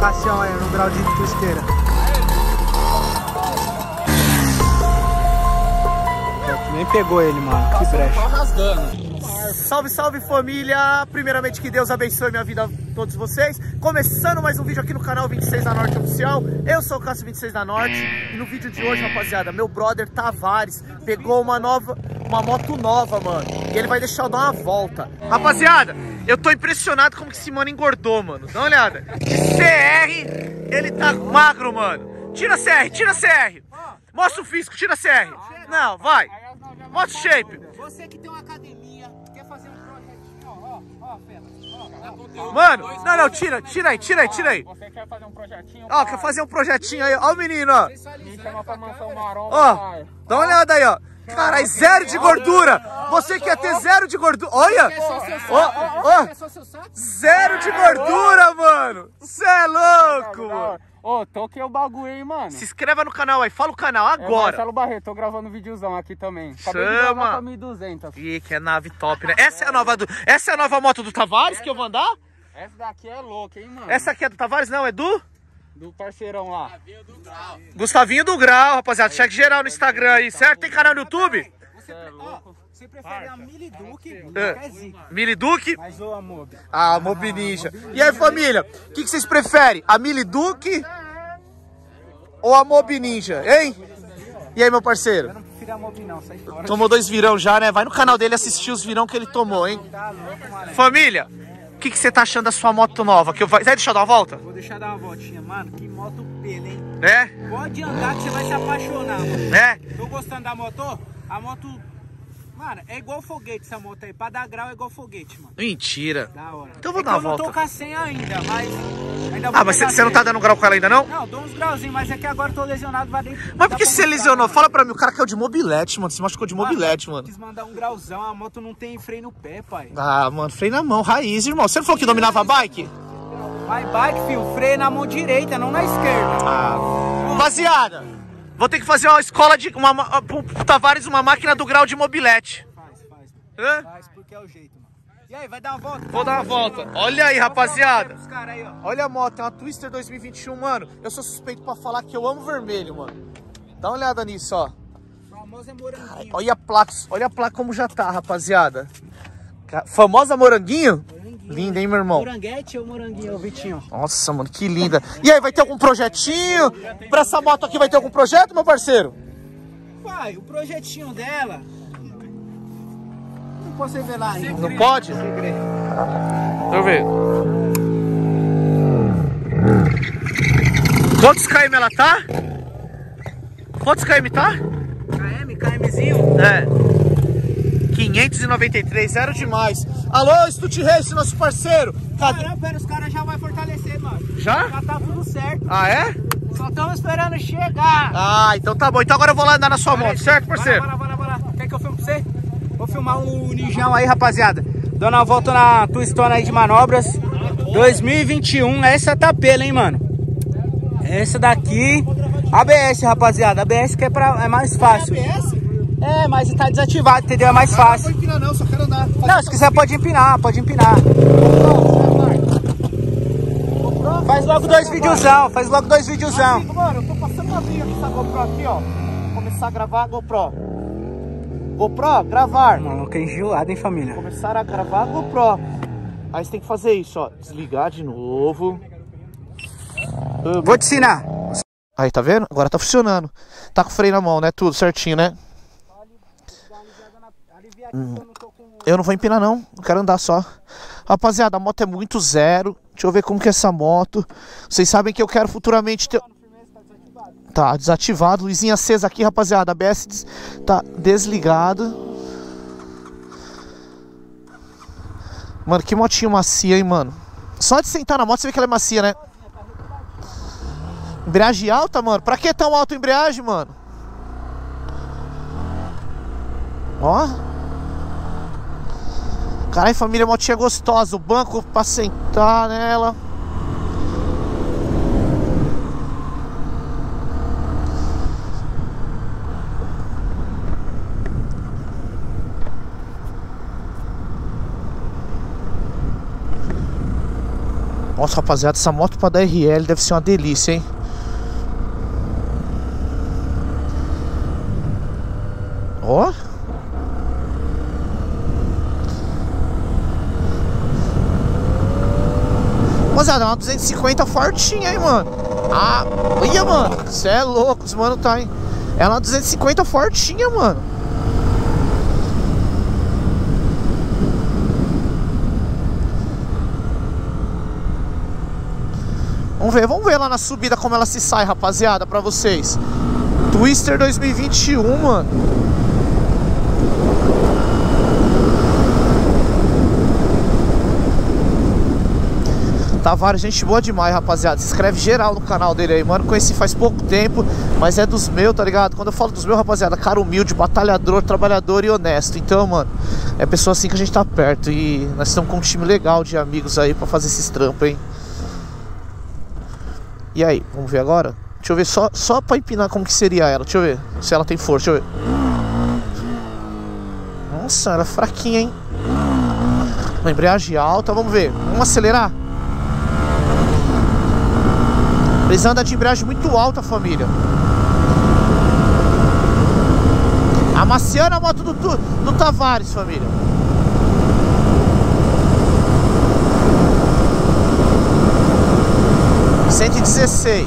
Cassião aí no grau de twisteira. Nem pegou ele, mano. Que brecha. Tá rasgando. Salve, salve família! Primeiramente que Deus abençoe minha vida a todos vocês. Começando mais um vídeo aqui no canal 26 da Norte Oficial. Eu sou o Cássio 26 da Norte. E no vídeo de hoje, rapaziada, meu brother Tavares pegou uma moto nova, mano. E ele vai deixar eu dar uma volta. Rapaziada, eu tô impressionado como que esse mano engordou, mano. Dá uma olhada. CR, ele tá magro, mano. Tira CR, tira CR. Mostra o físico, tira CR. Não, vai. Mostra o shape. Você que tem uma academia, quer fazer um projetinho, ó, fera. Mano, não, tira aí. Você quer fazer um projetinho? Ó, quer fazer um projetinho aí. Ó o menino, ó. Me chama pra mansão marrom, Ó, dá uma olhada aí, ó. Caralho, zero de gordura. Você quer ter zero de gordura. Olha. Ó, zero de gordura, mano. Cê é louco, mano. Ô, toquei o bagulho aí, mano. Se inscreva no canal aí, fala o canal agora. Marcelo Barreto, tô gravando um videozão aqui também. Acabei de Chama. gravar pra 1200. Ih, que é nave top, né? Essa é a nova moto do Tavares que eu vou andar? Essa daqui é louca, hein, mano. Essa aqui é do Tavares? Não, é do parceirão lá. Gustavinho do Grau, rapaziada. Cheque geral no Instagram aí, certo? Tem canal no YouTube? Você é louco. Você prefere a Miliduque? Miliduque? Mas ou a Mob? Ah, Mob Ninja. E aí, família? O que vocês preferem? A Miliduque ou a Mob Ninja, hein? E aí, meu parceiro? Eu não prefiro a Mob não, sai fora. Tomou 2 virão já, né? Vai no canal dele assistir os virão que ele tomou, hein? Tá louco, mano. Família, o que você tá achando da sua moto nova? Vai deixar eu dar uma volta? Vou deixar dar uma voltinha, mano. Que moto pela, hein? É? Pode andar que você vai se apaixonar, mano. É? Tô gostando da moto? A moto... Mano, é igual foguete essa moto aí. Pra dar grau é igual foguete, mano. Mentira. Da hora. Então eu vou dar uma Eu não volta. tô com a senha ainda, mas... Ainda vou Ah, mas pegar você não tá dando grau com ela ainda, não? Não, dou uns grauzinhos, mas é que agora eu tô lesionado, vai dentro. Mas por que você lesionou? Fala pra mim, o cara caiu de mobilete, mano. Se machucou de mobilete, mano. Quis mandar um grauzão, a moto não tem freio no pé, pai. Ah, mano, freio na mão, raiz, irmão. Você não falou que dominava a bike? Vai bike, filho, freio na mão direita, não na esquerda. Ah. Rapaziada, vou ter que fazer uma escola de... pro Tavares, uma máquina do grau de mobilete. Hã? Faz, porque é o jeito, mano. E aí, vai dar uma volta? Vou dar uma volta. Olha aí, rapaziada. Os caras aí, ó. Olha a moto, é uma Twister 2021, mano. Eu sou suspeito pra falar que eu amo vermelho, mano. Dá uma olhada nisso, ó. Famosa é moranguinho. Olha a placa como já tá, rapaziada. Famosa moranguinho? Moranguinho. Linda, hein, meu irmão? Moranguete ou moranguinho, Vitinho? Nossa, mano, que linda. E aí, vai ter algum projetinho? Pra essa moto aqui vai ter algum projeto, meu parceiro? Pai, o projetinho dela... Não posso revelar ainda. Não pode? Segredo. Deixa eu ver. Quantos km ela tá? Quantos km tá? KMzinho? É. 593, zero demais. Alô, Stut Race, nosso parceiro. Cadê? Caramba, pera, os caras já vão fortalecer, mano. Já? Já tá tudo certo. Ah, é? Só estamos esperando chegar. Ah, então tá bom. Então agora eu vou lá andar na sua moto, certo, parceiro? Bora. Quer que eu filme pra você? Vou filmar um ninjão aí, rapaziada. Dando uma volta na Twistona aí de manobras 2021. Essa tá pela, hein, mano. Essa daqui ABS, rapaziada. ABS que é mais fácil. É, mas tá desativado, entendeu? É mais fácil. Não vou empinar não, só quero andar. Não, se quiser pode empinar. Faz logo dois videozão, Mano, eu tô passando a vinha dessa GoPro aqui, ó. Vou começar a gravar a GoPro. GoPro, gravar. Mano, que enjoado, hein, família? Começar a gravar a GoPro. Aí você tem que fazer isso, ó. Desligar de novo. Vou te ensinar. Aí, tá vendo? Agora tá funcionando. Tá com o freio na mão, né? Tudo certinho, né? Eu não vou empinar não, eu quero andar só. Rapaziada, a moto é muito zero. Deixa eu ver como que é essa moto. Vocês sabem que eu quero futuramente ter... Tá desativado, luzinha acesa aqui, rapaziada. ABS tá desligado. Mano, que motinha macia, hein, mano. Só de sentar na moto você vê que ela é macia, né? Embreagem alta, mano. Pra que tão alta a embreagem, mano? Ó. Caralho, família, motinha gostosa. O banco pra sentar nela. Nossa, rapaziada, essa moto pra dar RL deve ser uma delícia, hein? Ó. Rapaziada, é uma 250 fortinha, hein, mano? Ah, olha, mano. Cê é louco, os mano tá, hein? É uma 250 fortinha, mano. Vamos ver lá na subida como ela se sai, rapaziada, pra vocês. Twister 2021, mano. Tavares, gente boa demais, rapaziada. Se inscreve geral no canal dele aí, mano. Conheci faz pouco tempo, mas é dos meus, tá ligado? Quando eu falo dos meus, rapaziada, cara humilde, batalhador, trabalhador e honesto. Então, mano, é pessoa assim que a gente tá perto. E nós estamos com um time legal de amigos aí pra fazer esses trampos, hein? E aí, vamos ver agora? Deixa eu ver só pra empinar como que seria ela. Deixa eu ver se ela tem força, deixa eu ver. Nossa, ela é fraquinha, hein? Uma embreagem alta, vamos ver. Vamos acelerar? Eles andam de embreagem muito alta, família. Amaciando a moto do Tavares, família. $116.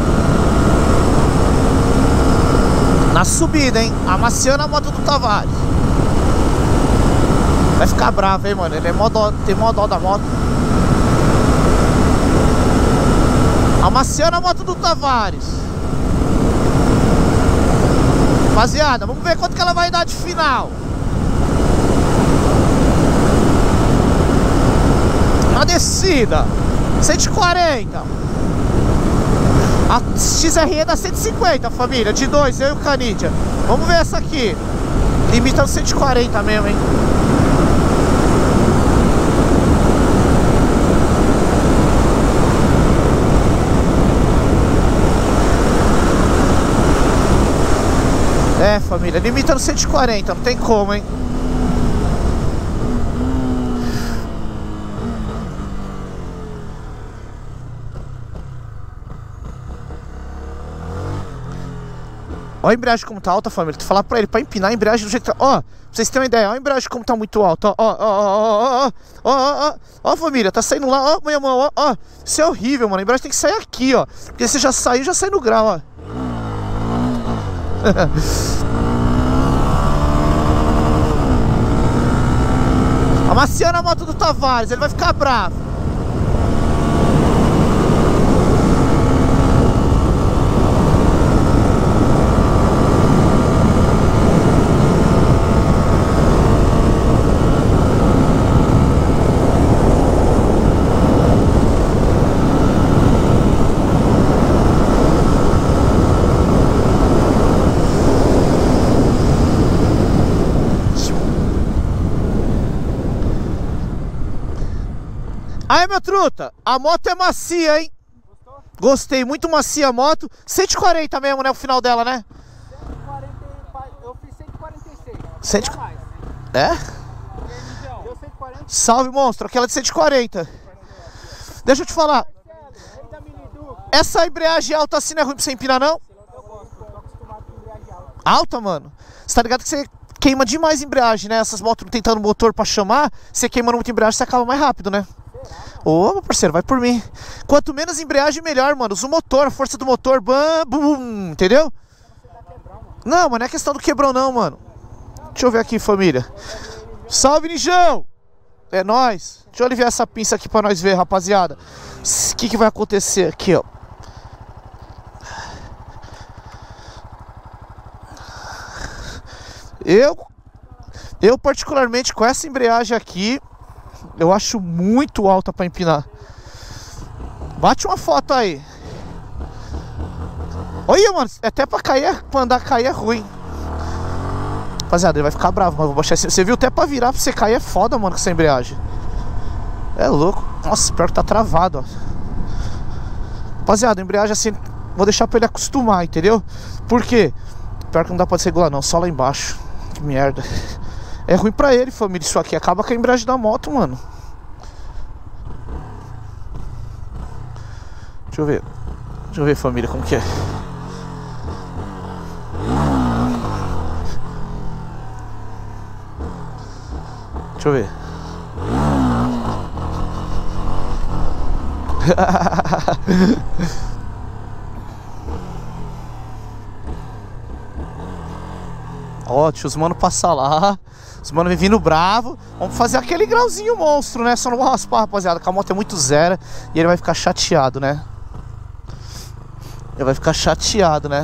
Na subida, hein? Amaciando a moto do Tavares. Vai ficar bravo, hein, mano? Ele é tem mó dó da moto. Amaciando a moto do Tavares. Rapaziada, vamos ver quanto que ela vai dar de final. Na descida 140. A XRE dá 150, família. De 2, eu e o Canidia. Vamos ver essa aqui. Limita no 140 mesmo, hein? É, família, limita no 140, não tem como, hein? Olha a embreagem como tá alta, família. Tu falar pra ele, pra empinar a embreagem do jeito que tá. Ó, pra vocês terem uma ideia, olha a embreagem como tá muito alta. Ó, família, tá saindo lá, ó, minha mão, ó. Isso é horrível, mano. A embreagem tem que sair aqui, ó. Porque se já saiu, já sai no grau, ó. Amaciando a moto do Tavares, ele vai ficar bravo. Aí, meu truta, a moto é macia, hein? Gostou? Gostei, muito macia a moto. 140 mesmo, né, o final dela, né? 140, eu fiz 146. 100... É? Deu 140. Salve, monstro, aquela de 140. Deixa eu te falar. Essa embreagem alta assim não é ruim pra você empinar, não? Eu gosto, tô acostumado com embreagem alta. Alta, mano? Você tá ligado que você queima demais a embreagem, né? Essas motos tentando motor pra chamar, você queimando muito embreagem, você acaba mais rápido, né? Ô, meu parceiro, vai por mim. Quanto menos embreagem, melhor, mano. Usa o motor, a força do motor, bam, bum, entendeu? Não, mas não é questão do quebrão, não, mano. Deixa eu ver aqui, família. Salve, Nijão! É nóis. Deixa eu aliviar essa pinça aqui pra nós ver, rapaziada. O que vai acontecer aqui, ó. Eu particularmente, com essa embreagem aqui, eu acho muito alta pra empinar. Bate uma foto aí. Olha, mano, até pra cair, pra andar cair é ruim. Rapaziada, ele vai ficar bravo, mas vou baixar esse... Você viu, até pra virar, pra você cair é foda, mano, com essa embreagem. É louco. Nossa, pior que tá travado, ó. Rapaziada, a embreagem assim, vou deixar pra ele acostumar, entendeu? Por quê? Pior que não dá pra desregular não, só lá embaixo. Que merda. É ruim pra ele, família, isso aqui acaba com a embreagem da moto, mano. Deixa eu ver, família, como que é. Deixa eu ver. Ó, deixa os mano passar lá. Os mano vem vindo bravo. Vamos fazer aquele grauzinho monstro, né? Só não vou raspar, rapaziada, que a moto é muito zero. E ele vai ficar chateado, né? Ele vai ficar chateado, né?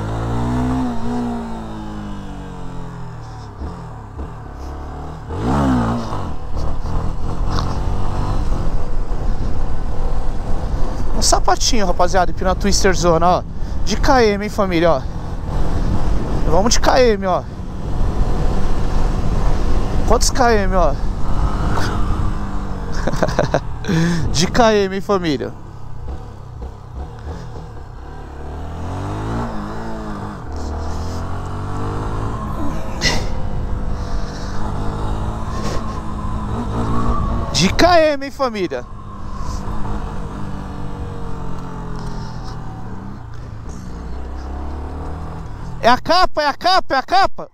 Um sapatinho, rapaziada, empina Twister Zona, ó. De KM, hein, família, ó. Vamos de KM, ó. Quantos KM, ó? De KM, hein, família. De KM, hein, família. É a capa, é a capa, é a capa.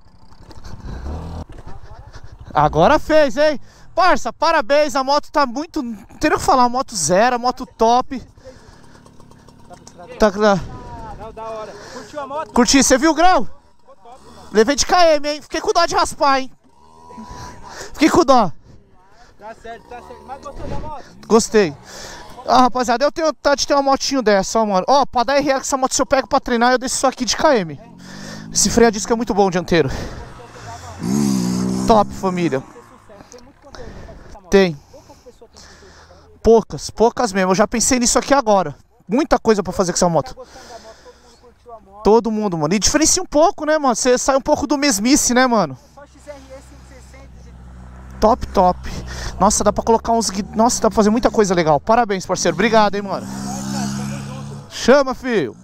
Agora fez, hein? Parça, parabéns, a moto tá muito... Não tem o que falar, moto zero, moto top. Tá... Não, da hora. Curtiu a moto? Curti, você viu o grau? Levei de KM, hein? Fiquei com dó de raspar, hein? Fiquei com dó. Tá certo, tá certo. Mas gostou da moto? Gostei. Ah, rapaziada, eu tenho vontade de ter uma motinho dessa, ó, mano. Ó, pra dar RL com essa moto, se eu pego pra treinar, eu deixo isso aqui de KM. Esse freio a disco é muito bom, dianteiro. Top, família. Tem. Poucas mesmo. Eu já pensei nisso aqui agora. Muita coisa pra fazer com essa moto. Todo mundo, mano. E diferencia um pouco, né, mano? Você sai um pouco do mesmice, né, mano? Top, top. Nossa, dá pra colocar uns... Nossa, dá pra fazer muita coisa legal. Parabéns, parceiro. Obrigado, hein, mano. Chama, filho.